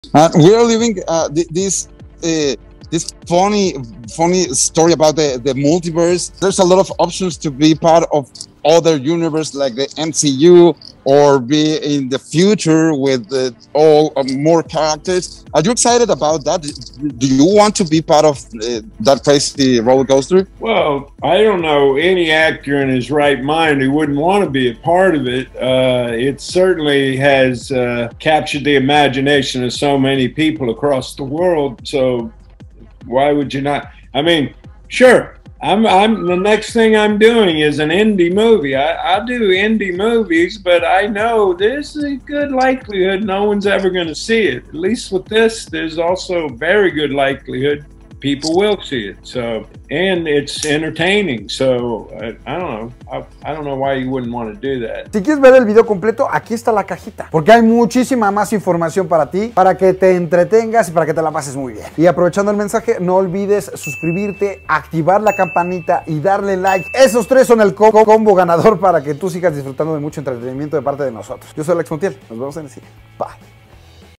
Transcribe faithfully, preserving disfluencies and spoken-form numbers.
Uh, we are living uh, th this uh, this funny funny story about the the multiverse. There's a lot of options to be part of other universe like the M C U, or be in the future with the, all uh, more characters. Are you excited about that? Do you want to be part of uh, that crazy roller coaster? Well, I don't know any actor in his right mind who wouldn't want to be a part of it. Uh, it certainly has uh, captured the imagination of so many people across the world. So why would you not? I mean, sure. I'm, I'm, the next thing I'm doing is an indie movie. I, I do indie movies, but I know there's a good likelihood no one's ever going to see it. At least with this, there's also very good likelihood people will see it. So, and it's entertaining. So, I, I don't know. I, I don't know why you wouldn't want to do that. Si quieres ver el video completo, aquí está la cajita, porque hay muchísima más información para ti, para que te entretengas y para que te la pases muy bien. Y aprovechando el mensaje, no olvides suscribirte, activar la campanita y darle like. Esos tres son el combo, combo ganador para que tú sigas disfrutando de mucho entretenimiento de parte de nosotros. Yo soy Alex Montiel. Nos vemos en el siguiente. Bye.